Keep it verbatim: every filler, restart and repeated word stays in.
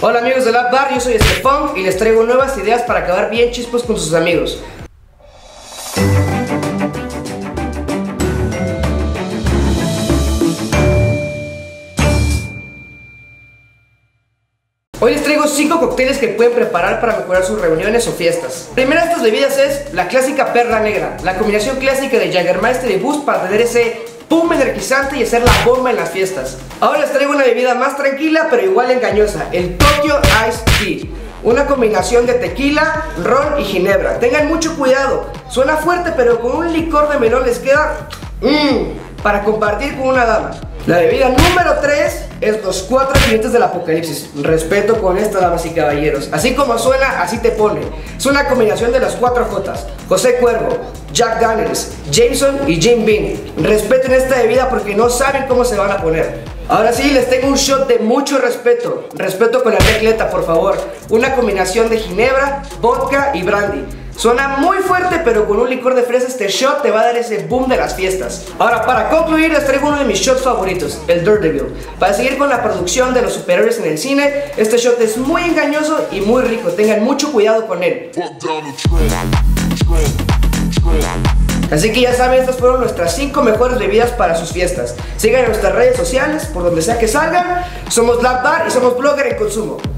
Hola amigos de Lab Bar, yo soy Estefan y les traigo nuevas ideas para acabar bien chispos con sus amigos. Hoy les traigo cinco cócteles que pueden preparar para mejorar sus reuniones o fiestas. La primera de estas bebidas es la clásica Perla Negra, la combinación clásica de Jägermeister y Boost para tener ese pum energizante y hacer la bomba en las fiestas. Ahora les traigo una bebida más tranquila pero igual engañosa, el Tokyo Iced Tea. Una combinación de tequila, ron y ginebra. Tengan mucho cuidado, suena fuerte pero con un licor de melón les queda mmm, para compartir con una dama. La bebida número tres es los cuatro jinetes del apocalipsis. Respeto con esto, damas y caballeros. Así como suena, así te pone. Es una combinación de las cuatro Jotas: José Cuervo, Jack Daniels, Jameson y Jim Beam. Respeten esta bebida porque no saben cómo se van a poner. Ahora sí, les tengo un shot de mucho respeto. Respeto con la recleta, por favor. Una combinación de ginebra, vodka y brandy. Suena muy fuerte, pero con un licor de fresa este shot te va a dar ese boom de las fiestas. Ahora, para concluir, les traigo uno de mis shots favoritos, el Daredevil. Para seguir con la producción de los superhéroes en el cine, este shot es muy engañoso y muy rico. Tengan mucho cuidado con él. Así que ya saben, estas fueron nuestras cinco mejores bebidas para sus fiestas. Sigan en nuestras redes sociales, por donde sea que salgan. Somos Lab Bar y somos Blogger en Consumo.